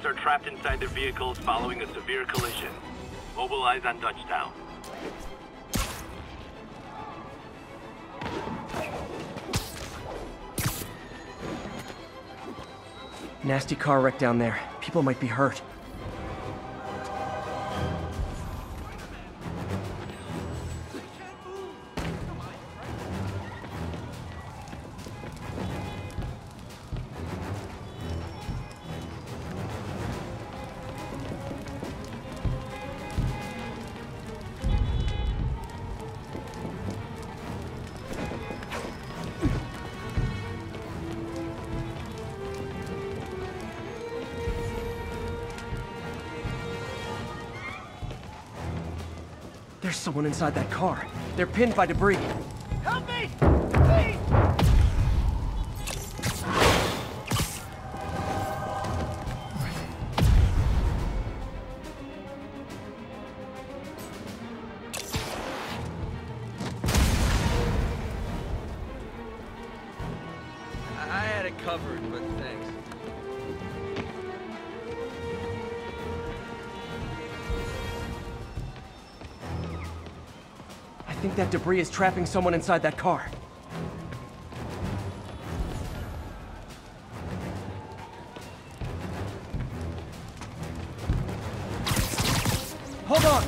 are trapped inside their vehicles following a severe collision. Mobilize on Dutchtown. Nasty car wreck down there. People might be hurt. There's someone inside that car. They're pinned by debris. Help me! Please! I had it covered, but thanks. I think that debris is trapping someone inside that car. Hold on!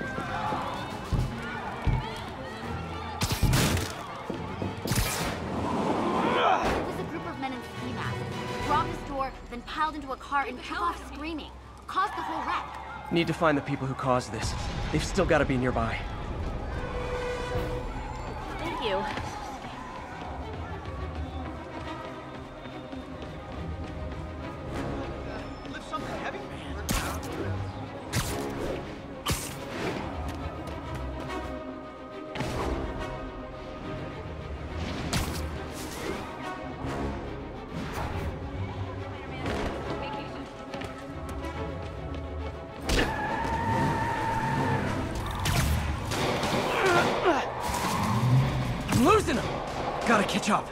It was a group of men in ski masks. Robbed a store, then piled into a car and took off screaming. Caused the whole wreck. Need to find the people who caused this. They've still got to be nearby. Thank you. Lift something heavy? I'm losing them! Gotta catch up.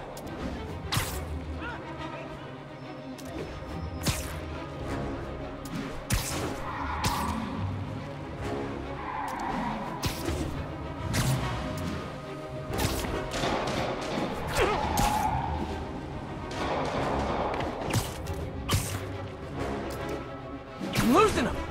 I'm losing them!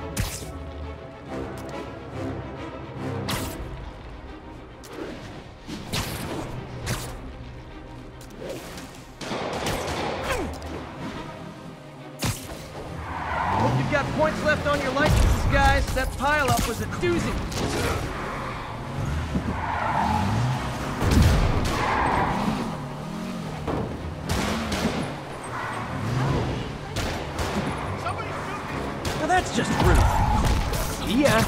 Hope you've got points left on your licenses, guys. That pileup was a doozy. Now that's just rude. See ya.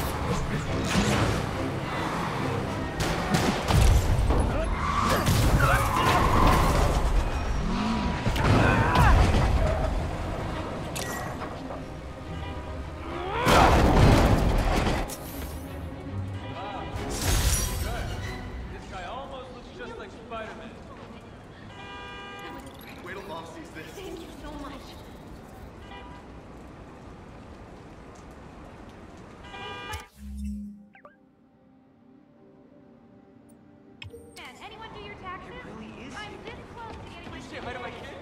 This guy almost looks just like Spider-Man. Wait till Mom sees this. Thank you so much. Man, anyone do your taxes? really is I'm this close to getting my Say hi to my kid.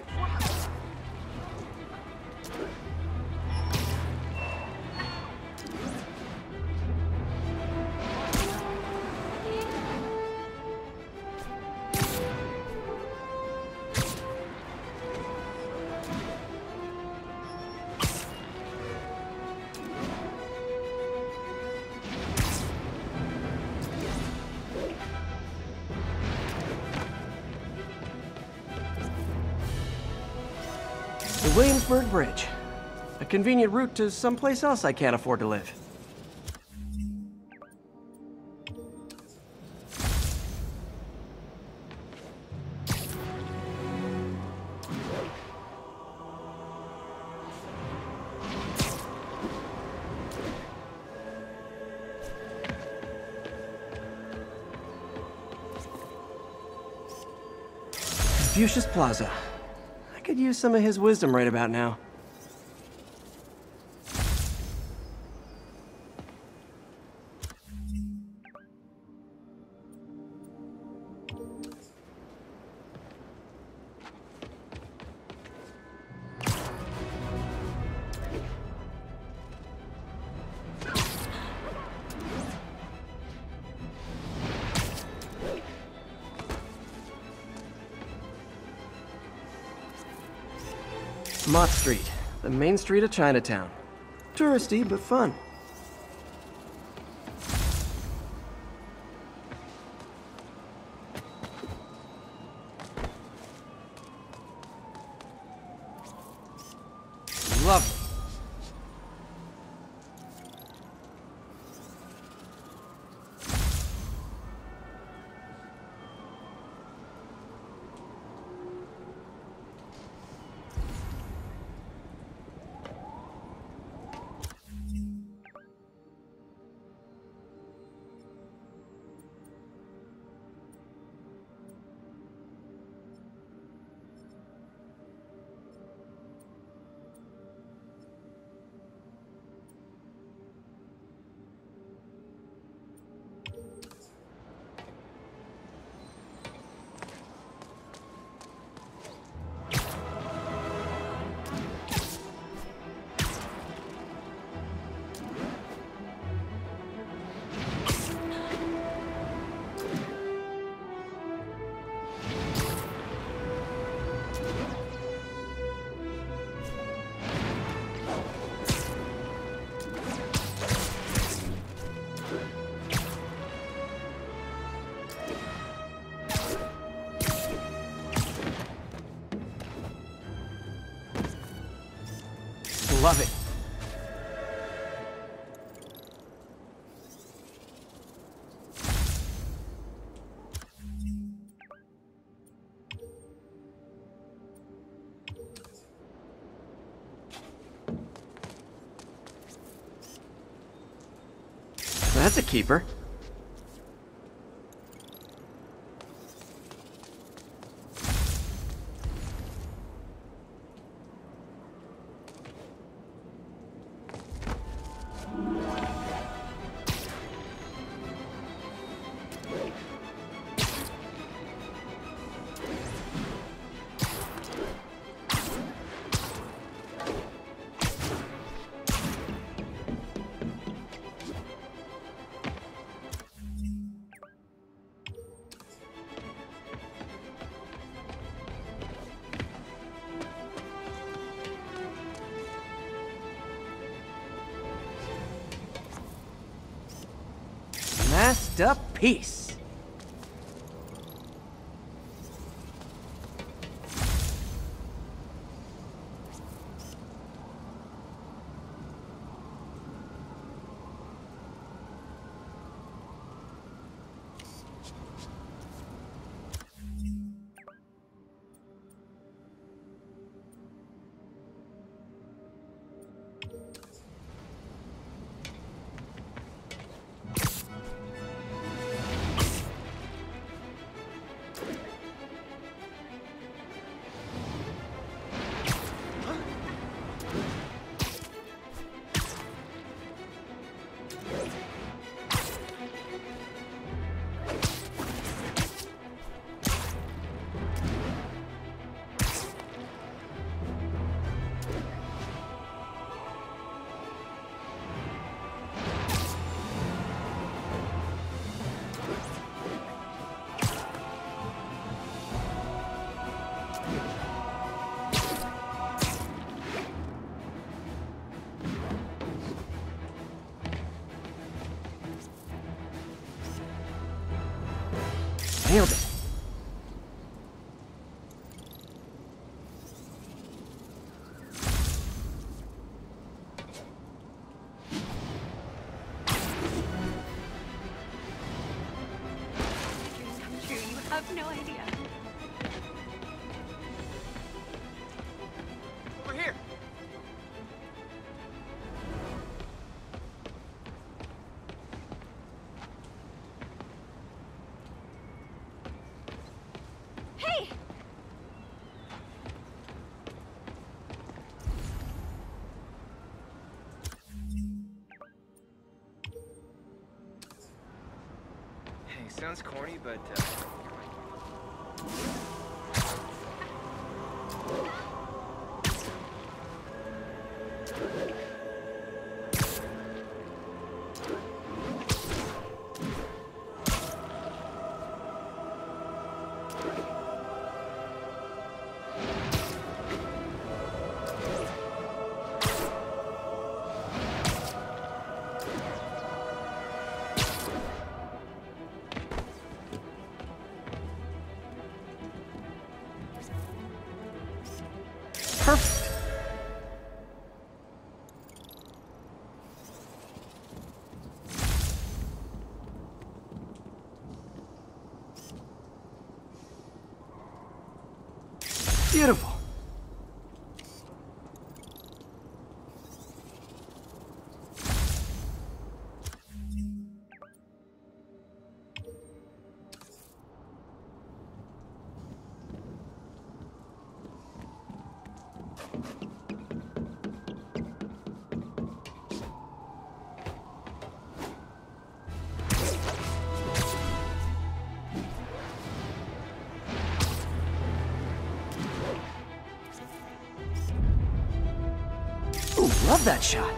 The Williamsburg Bridge. A convenient route to someplace else I can't afford to live. Confucius Plaza. I could use some of his wisdom right about now. Mott Street, the main street of Chinatown. Touristy, but fun. Lovely. Love it. That's a keeper. Masterpiece. Nailed it. You have no idea. Over here. Hey! Hey, sounds corny, but Perfect. Beautiful. Ooh, love that shot.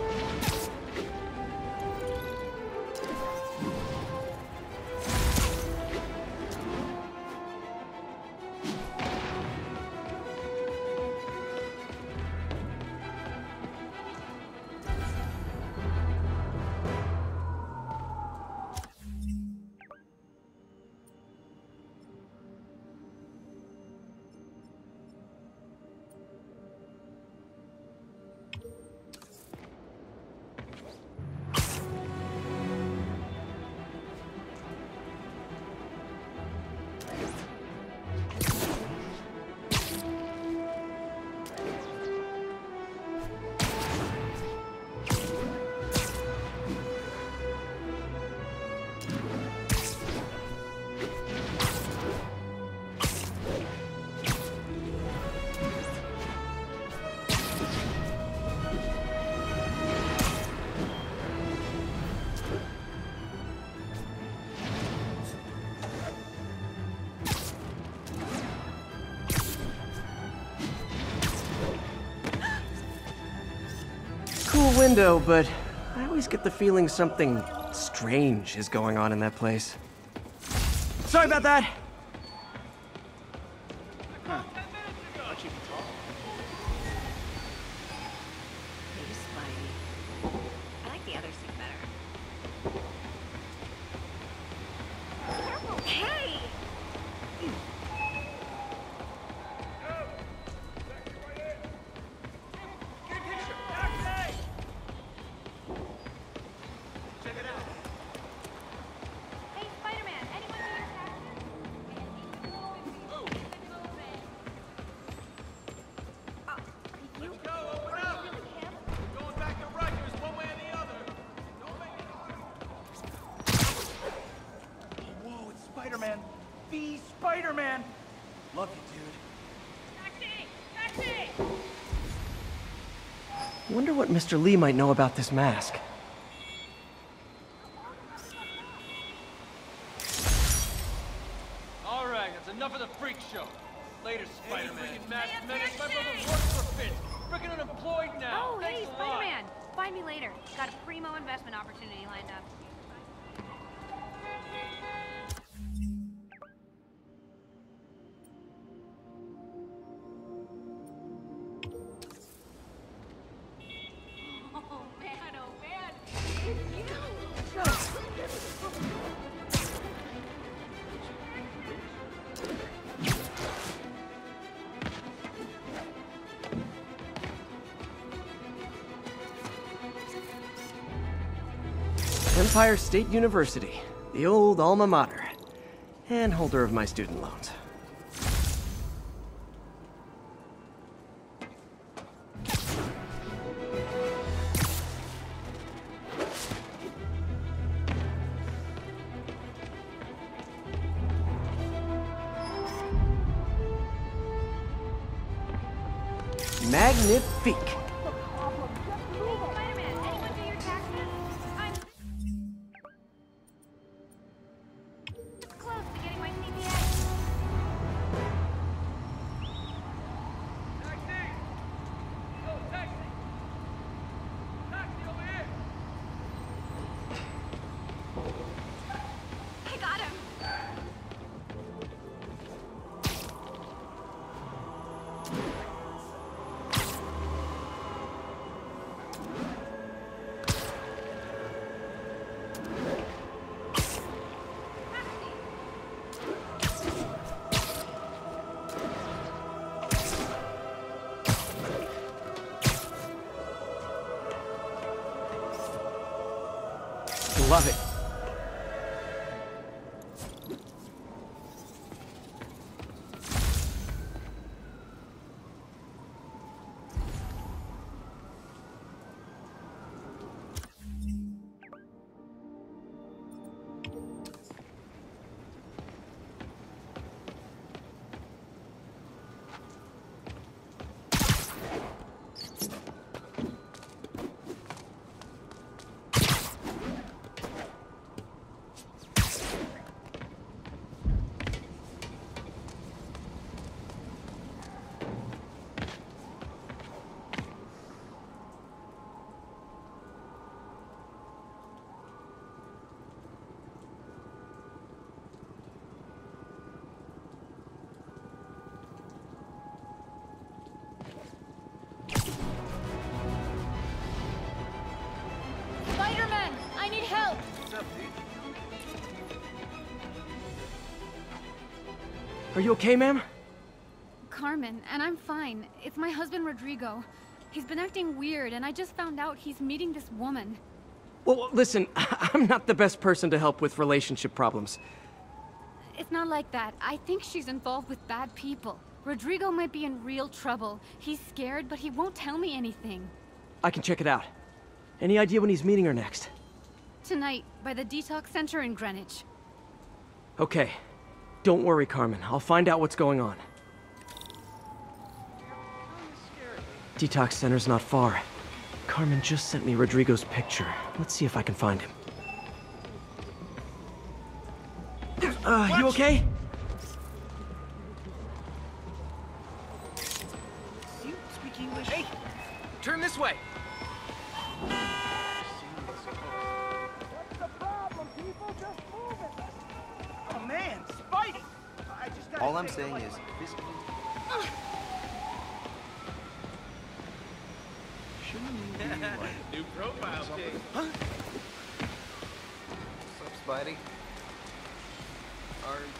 Cool window, but I always get the feeling something strange is going on in that place. Sorry about that. Maybe Spidey. I like the other suit better. Careful! Hey! Hey, Spider-Man! Anyone do your taxes? You? Go, open up! Going back to Rikers one way or the other. Don't make it hard. Whoa, it's Spider-Man. The Spider-Man. Love you, dude. Taxi! Taxi! Wonder what Mr. Lee might know about this mask. All right, that's enough of the freak show. Later, Spider-Man. Masked menace. My brother works for Fitz. Freaking unemployed now. Oh, hey, Thanks a lot. Spider-Man! Find me later. Got a primo investment opportunity lined up. Oh, man, oh, man. It's you. Empire State University, the old alma mater, and holder of my student loans. Magnifique. Spider-Man, anyone do your taxes? I'm close to getting my CPA. Taxi! Oh, taxi! Taxi over here! I got him. love it. Spider-Man, I need help. What's up, dude? Are you okay, ma'am? Carmen, and I'm fine. It's my husband, Rodrigo. He's been acting weird, and I just found out he's meeting this woman. Well, listen, I'm not the best person to help with relationship problems. It's not like that. I think she's involved with bad people. Rodrigo might be in real trouble. He's scared, but he won't tell me anything. I can check it out. Any idea when he's meeting her next? Tonight, by the detox center in Greenwich. Okay. Don't worry, Carmen. I'll find out what's going on. Detox center's not far. Carmen just sent me Rodrigo's picture. Let's see if I can find him. You okay? You speak English? Hey! Turn this way! What's the problem, people? Just move it. Oh man, Spidey! I just got. All I'm saying is, this shouldn't be like... New profile pic. Huh? What's up, Spidey? Are...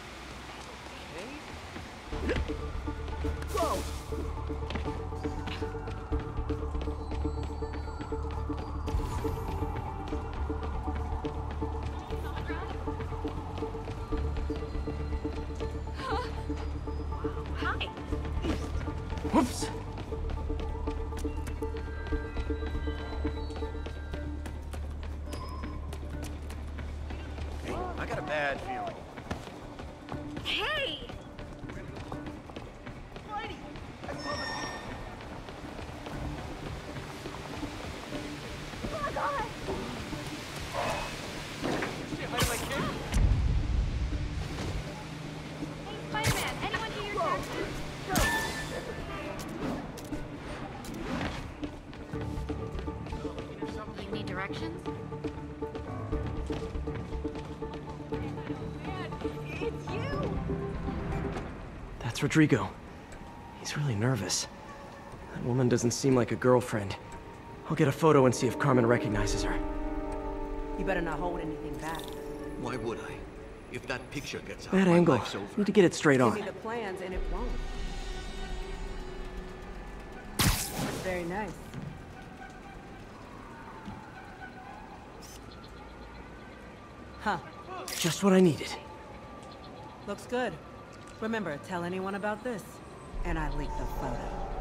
Hi. Whoops. I got a bad feeling. Hey! Spidey! I promise you. Oh, God! Shit, how did I kick? Hey, Spider-Man, anyone hear your taxes? You need directions? It's you! That's Rodrigo. He's really nervous. That woman doesn't seem like a girlfriend. I'll get a photo and see if Carmen recognizes her. You better not hold anything back. Why would I? If that picture gets out, Bad my angle. life's over. Need to get it straight Give on. me the plans and it won't. Very nice. Huh. Just what I needed. Looks good. Remember, tell anyone about this. And I leaked the photo.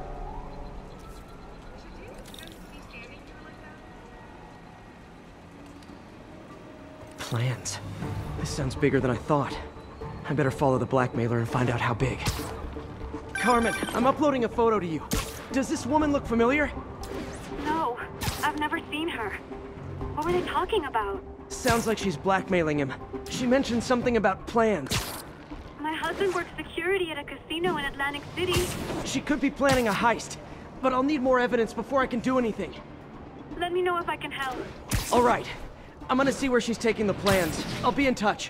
Plans. This sounds bigger than I thought. I better follow the blackmailer and find out how big. Carmen, I'm uploading a photo to you. Does this woman look familiar? No, I've never seen her. What were they talking about? Sounds like she's blackmailing him. She mentioned something about plans. My husband works security at a casino in Atlantic City. She could be planning a heist, but I'll need more evidence before I can do anything. Let me know if I can help. All right. I'm gonna see where she's taking the plans. I'll be in touch.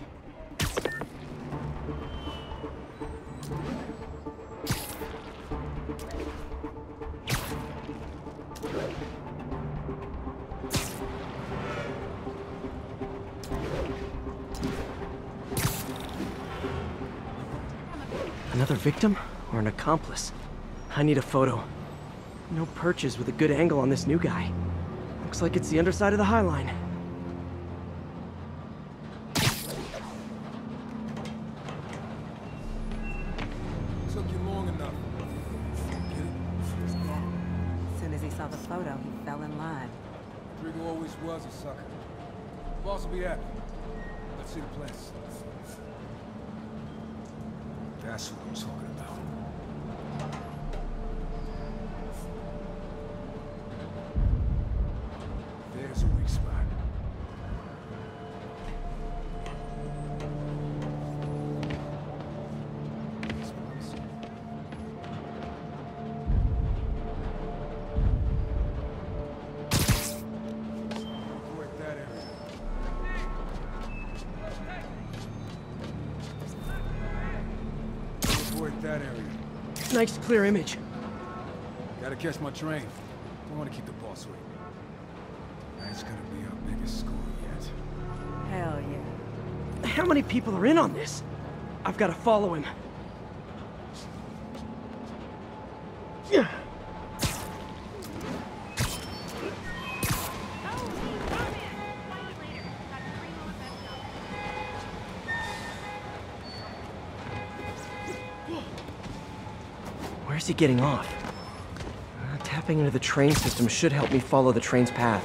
Another victim or an accomplice? I need a photo. No perches with a good angle on this new guy. Looks like it's the underside of the High Line. took you long enough. As soon as he saw the photo, he fell in line. Rodrigo always was a sucker. Boss will be happy. Let's see the plans. That's what I'm talking about. There's a weak spot. That area. Nice clear image. Gotta catch my train. Don't want to keep the boss waiting. That's gonna be our biggest score yet. Hell yeah. How many people are in on this? I've got to follow him. Where's he getting off? Tapping into the train system should help me follow the train's path.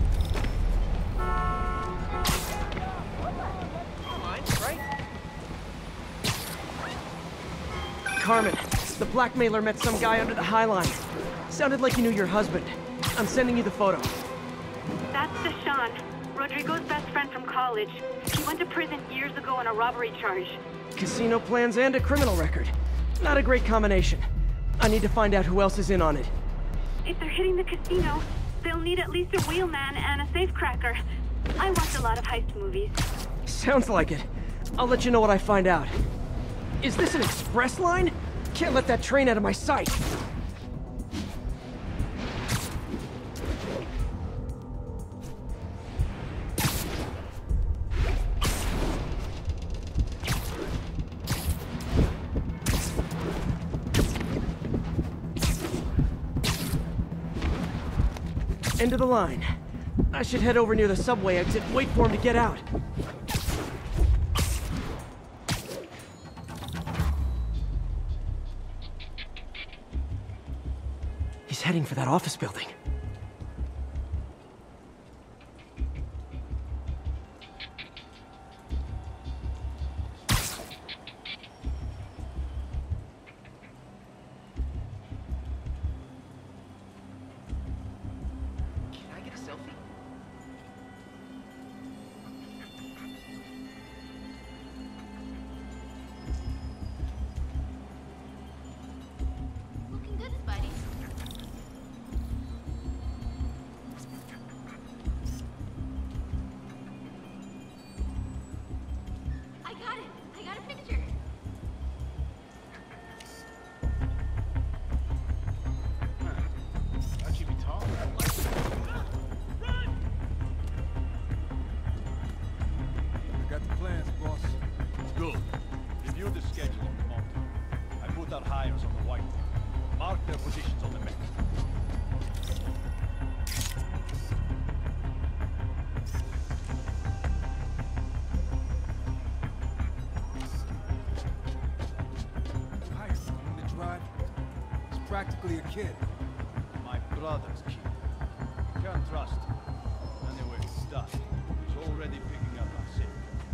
Carmen, the blackmailer met some guy under the High Line. Sounded like he knew your husband. I'm sending you the photo. That's Deshaun, Rodrigo's best friend from college. He went to prison years ago on a robbery charge. Casino plans and a criminal record. Not a great combination. I need to find out who else is in on it. If they're hitting the casino, they'll need at least a wheelman and a safecracker. I watch a lot of heist movies. Sounds like it. I'll let you know what I find out. Is this an express line? Can't let that train out of my sight. End of the line. I should head over near the subway exit, wait for him to get out. He's heading for that office building. Practically a kid. My brother's kid. You can't trust him. Anyway, stuff. He's already picking up our sick.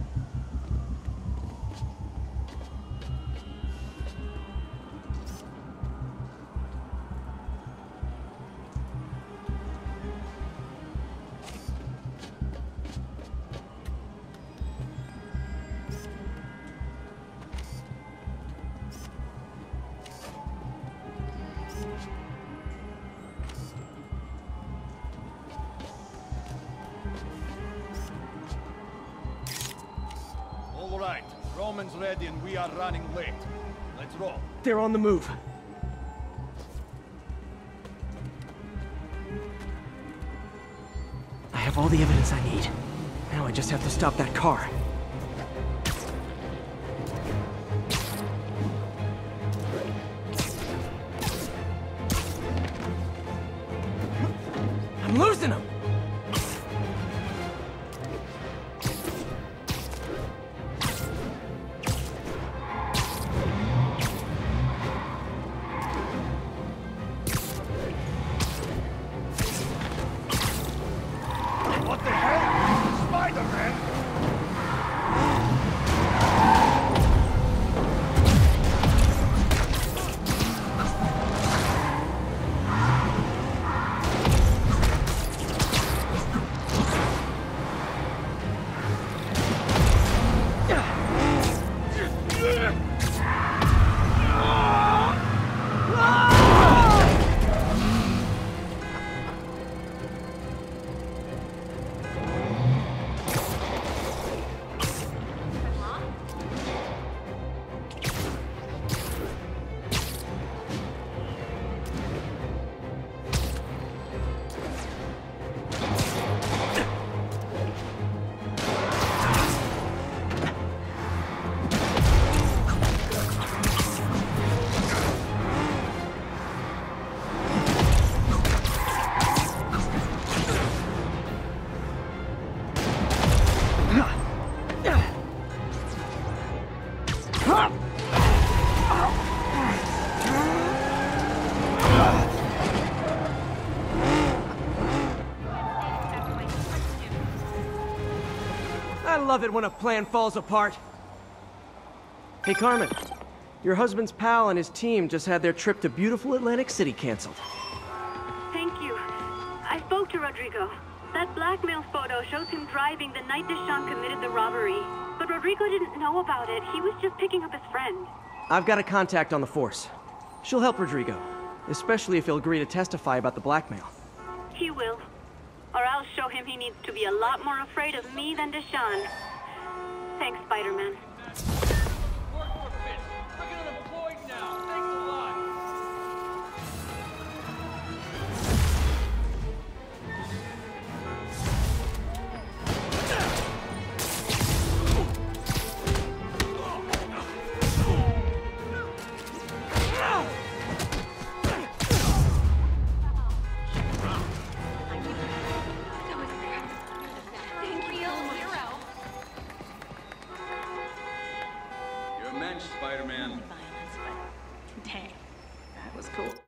All right, Roman's ready and we are running late. Let's roll. They're on the move. I have all the evidence I need. Now I just have to stop that car. I'm losing him! I love it when a plan falls apart. Hey, Carmen. Your husband's pal and his team just had their trip to beautiful Atlantic City canceled. Thank you. I spoke to Rodrigo. That blackmail photo shows him driving the night Deshawn committed the robbery. But Rodrigo didn't know about it. He was just picking up his friend. I've got a contact on the force. She'll help Rodrigo, especially if he'll agree to testify about the blackmail. He will. Or I'll show him he needs to be a lot more afraid of me than Deshawn. Thanks, Spider-Man. Work for Fitz. We're getting unemployed now. Thanks a lot. You're a mensch, Spider-Man. Violence, but dang, that was cool.